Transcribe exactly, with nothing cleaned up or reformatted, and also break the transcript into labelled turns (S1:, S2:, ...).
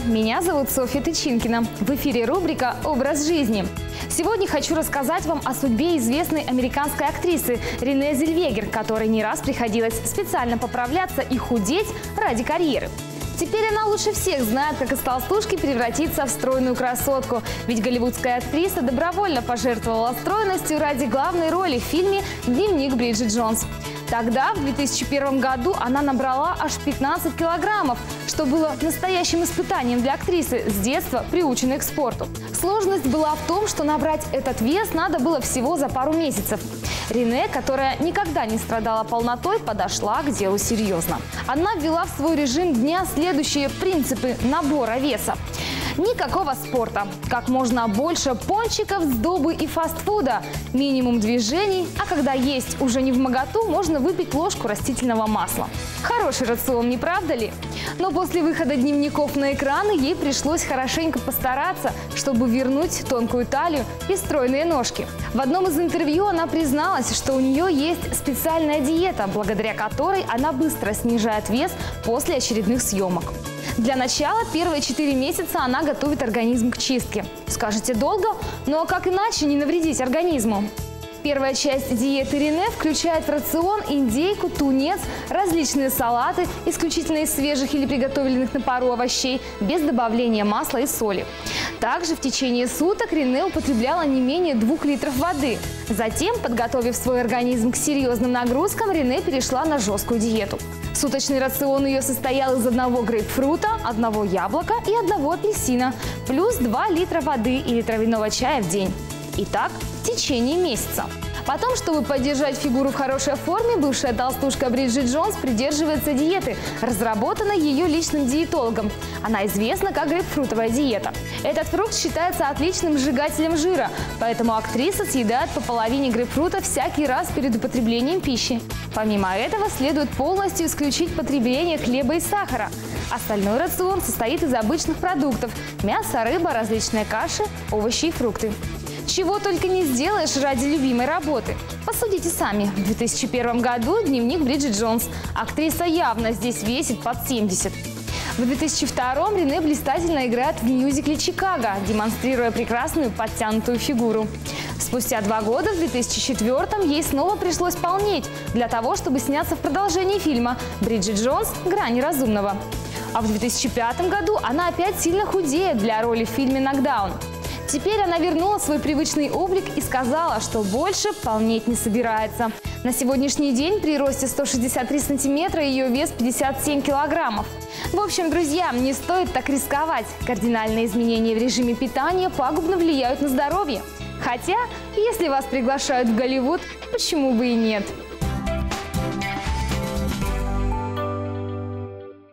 S1: Меня зовут Софья Тычинкина. В эфире рубрика «Образ жизни». Сегодня хочу рассказать вам о судьбе известной американской актрисы Рене Зельвегер, которой не раз приходилось специально поправляться и худеть ради карьеры. Теперь она лучше всех знает, как из толстушки превратиться в стройную красотку. Ведь голливудская актриса добровольно пожертвовала стройностью ради главной роли в фильме «Дневник Бриджит Джонс». Тогда, в две тысячи первом году, она набрала аж пятнадцать килограммов, что было настоящим испытанием для актрисы, с детства приученной к спорту. Сложность была в том, что набрать этот вес надо было всего за пару месяцев. Рене, которая никогда не страдала полнотой, подошла к делу серьезно. Она ввела в свой режим дня следующие принципы набора веса. Никакого спорта, как можно больше пончиков, сдобы и фастфуда, минимум движений, а когда есть уже не вмоготу, можно выпить ложку растительного масла. Хороший рацион, не правда ли? Но после выхода дневников на экраны ей пришлось хорошенько постараться, чтобы вернуть тонкую талию и стройные ножки. В одном из интервью она призналась, что у нее есть специальная диета, благодаря которой она быстро снижает вес после очередных съемок. Для начала первые четыре месяца она готовит организм к чистке. Скажете, долго? Но как иначе не навредить организму? Первая часть диеты Рене включает в рацион индейку, тунец, различные салаты, исключительно из свежих или приготовленных на пару овощей, без добавления масла и соли. Также в течение суток Рене употребляла не менее двух литров воды. Затем, подготовив свой организм к серьезным нагрузкам, Рене перешла на жесткую диету. Суточный рацион ее состоял из одного грейпфрута, одного яблока и одного апельсина, плюс два литра воды или травяного чая в день. И так в течение месяца. Потом, чтобы поддержать фигуру в хорошей форме, бывшая толстушка Бриджит Джонс придерживается диеты, разработанной ее личным диетологом. Она известна как грейпфрутовая диета. Этот фрукт считается отличным сжигателем жира, поэтому актриса съедает по половине грейпфрута всякий раз перед употреблением пищи. Помимо этого, следует полностью исключить потребление хлеба и сахара. Остальной рацион состоит из обычных продуктов – мясо, рыба, различные каши, овощи и фрукты. Чего только не сделаешь ради любимой работы. Посудите сами. В две тысячи первом году «Дневник Бриджит Джонс». Актриса явно здесь весит под семьдесят. В две тысячи втором Рене блистательно играет в мюзикле «Чикаго», демонстрируя прекрасную подтянутую фигуру. Спустя два года, в две тысячи четвёртом, ей снова пришлось полнеть для того, чтобы сняться в продолжении фильма «Бриджит Джонс. Грани разумного». А в две тысячи пятом году она опять сильно худеет для роли в фильме «Нокдаун». Теперь она вернула свой привычный облик и сказала, что больше полнеть не собирается. На сегодняшний день при росте сто шестьдесят три сантиметра ее вес пятьдесят семь килограммов. В общем, друзья, не стоит так рисковать. Кардинальные изменения в режиме питания пагубно влияют на здоровье. Хотя, если вас приглашают в Голливуд, почему бы и нет?